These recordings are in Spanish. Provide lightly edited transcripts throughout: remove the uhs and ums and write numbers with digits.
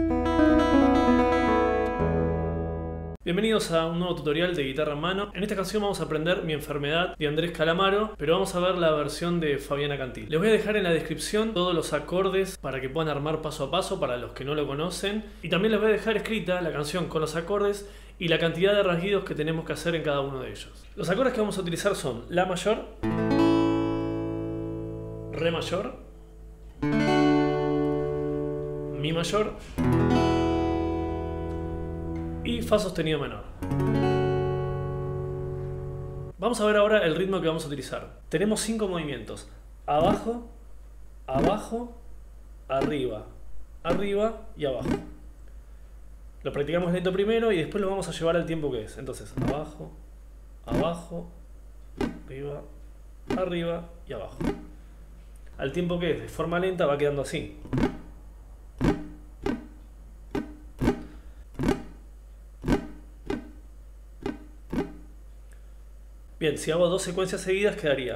Bienvenidos a un nuevo tutorial de guitarra en mano. En esta canción vamos a aprender Mi enfermedad de Andrés Calamaro, pero vamos a ver la versión de Fabiana Cantilo. Les voy a dejar en la descripción todos los acordes para que puedan armar paso a paso para los que no lo conocen. Y también les voy a dejar escrita la canción con los acordes y la cantidad de rasguidos que tenemos que hacer en cada uno de ellos. Los acordes que vamos a utilizar son La mayor, Re mayor, Mi mayor y Fa sostenido menor. Vamos a ver ahora el ritmo que vamos a utilizar. Tenemos 5 movimientos: abajo, abajo, arriba, arriba y abajo. Lo practicamos lento primero y después lo vamos a llevar al tiempo que es. Entonces, abajo, abajo, arriba, arriba y abajo. Al tiempo que es, de forma lenta, va quedando así. Bien, si hago 2 secuencias seguidas quedaría.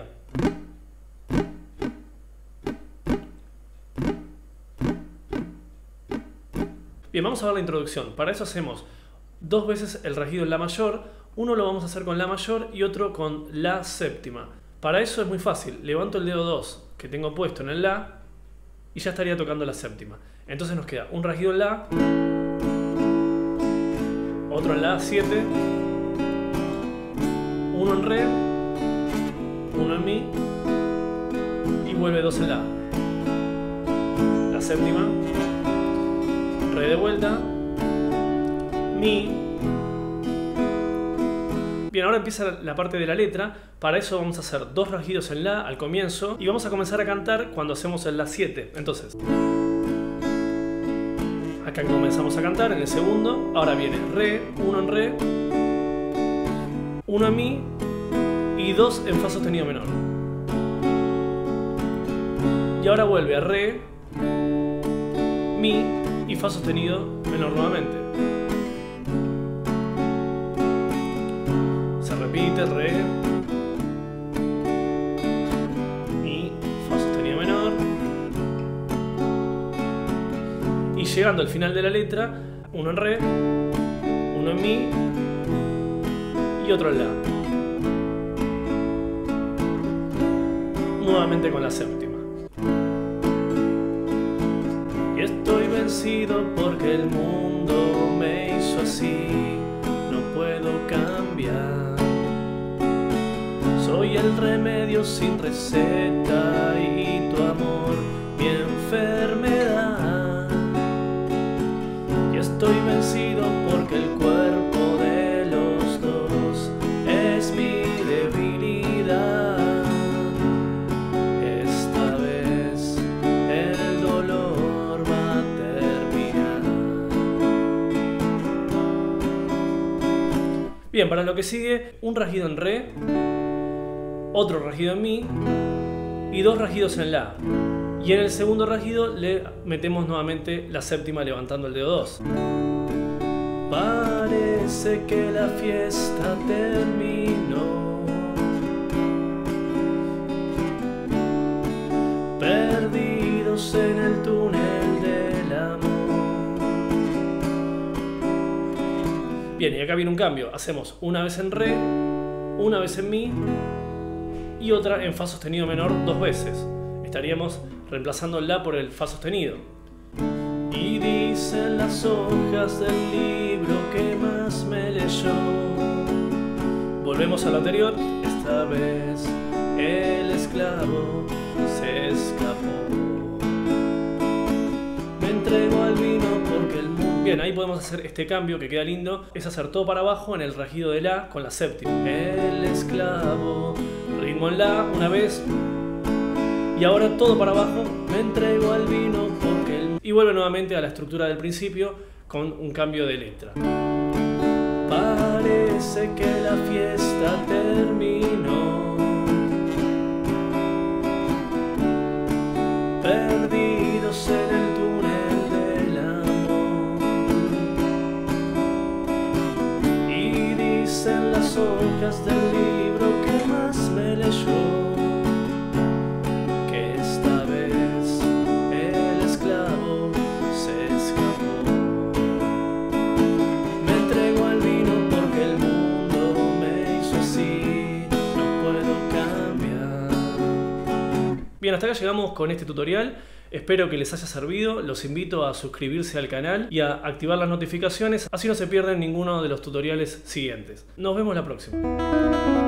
Bien, vamos a ver la introducción. Para eso hacemos 2 veces el rasguido en La mayor. Uno lo vamos a hacer con La mayor y otro con La séptima. Para eso es muy fácil. Levanto el dedo 2 que tengo puesto en el La y ya estaría tocando La séptima. Entonces nos queda un rasguido en La, otro en La 7, uno en Re, uno en Mi y vuelve 2 en La. La séptima, Re de vuelta, Mi. Bien, ahora empieza la parte de la letra. Para eso vamos a hacer 2 rasguidos en La al comienzo y vamos a comenzar a cantar cuando hacemos el La 7. Entonces, acá comenzamos a cantar en el segundo. Ahora viene Re, uno en Re, uno en Mi y 2 en Fa sostenido menor. Y ahora vuelve a Re, Mi y Fa sostenido menor nuevamente. Se repite Re, Mi, Fa sostenido menor. Y llegando al final de la letra, uno en Re, uno en Mi y otro en La. Nuevamente con La séptima. Y estoy vencido porque el mundo me hizo así, no puedo cambiar. Soy el remedio sin receta y tu amor mi enfermedad. Y estoy vencido porque el cuerpo de los dos es mi debilidad. Esta vez el dolor va a terminar. Bien, para lo que sigue, un rasguido en Re, otro rasguido en Mi y 2 rasguidos en La. Y en el segundo rasguido le metemos nuevamente La séptima levantando el dedo 2. Parece que la fiesta terminó, perdidos en el túnel del amor. Bien, y acá viene un cambio. Hacemos una vez en Re, una vez en Mi y otra en Fa sostenido menor 2 veces. Estaríamos reemplazando el La por el Fa sostenido. Y dicen las hojas del libro que más me leyó. Volvemos a lo anterior. Esta vez el esclavo se escapó. Me entrego al vino porque el mundo... Bien, ahí podemos hacer este cambio que queda lindo. Es hacer todo para abajo en el rasguido de La con la séptima. El esclavo, ritmo en La una vez. Y ahora todo para abajo. Me entrego al vino porque el... Y vuelve nuevamente a la estructura del principio con un cambio de letra. Parece que la fiesta terminó, perdidos en el túnel del amor. Y dicen las hojas del libro que más me leyó. Que esta vez el esclavo se escapó. Bien, hasta acá llegamos con este tutorial. Espero que les haya servido. Los invito a suscribirse al canal y a activar las notificaciones, así no se pierden ninguno de los tutoriales siguientes. Nos vemos la próxima.